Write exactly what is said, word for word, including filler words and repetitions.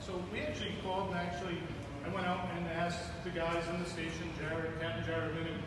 so we actually called and actually, I went out and asked the guys in the station, Jared, Captain Jared Minute,